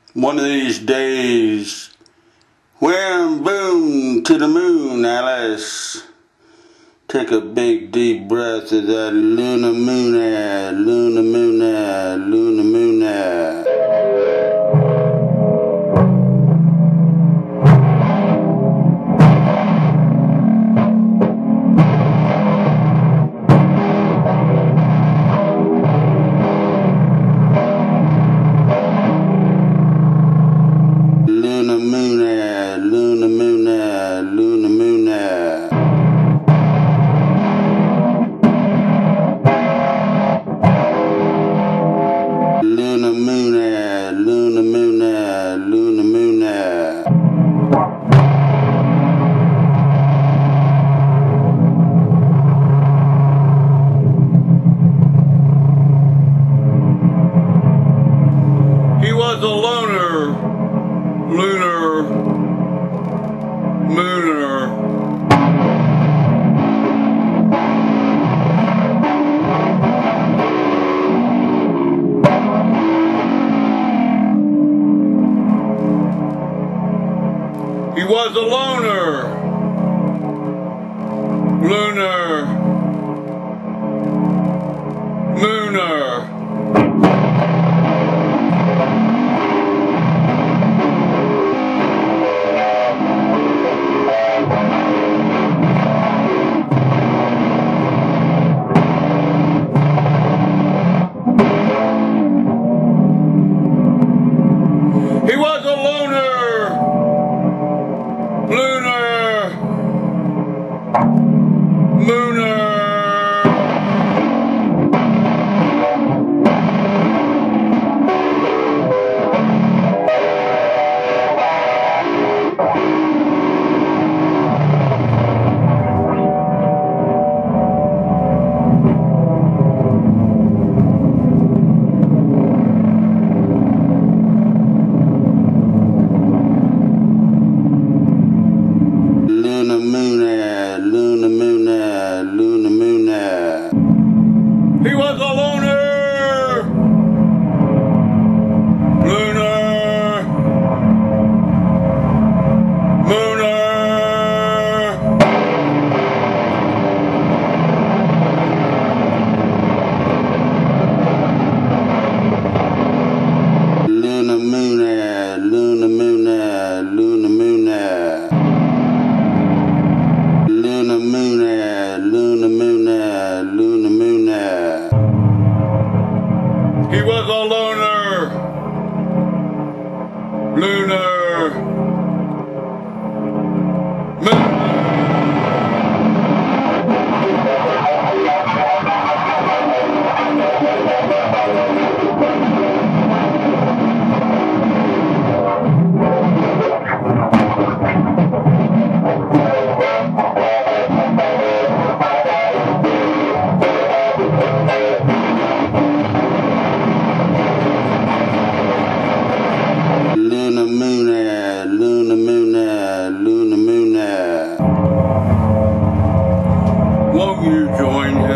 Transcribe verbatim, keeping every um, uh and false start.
One of these days, wham, boom, to the moon, Alice. Take a big deep breath of that Luna Moona, Luna Moona, Luna Moona. Luna Moona, Luna Moona, Luna Moona. Luna Moona, Luna Moona, Luna Moona. He was a loner, lunar, mooner. He was a loner, lunar, mooner. He was a loner, lunar, mooner. Luna Moona, Luna Moona, Luna Moona. He was a loner, lunar, mooner. Luna Moona, Luna Moona, Luna Moona. Luna Moona, Luna Moona, Luna Moona. He was a loner, lunar, mooner. Luna Moona, Luna Moona, Luna Moona. Won't you join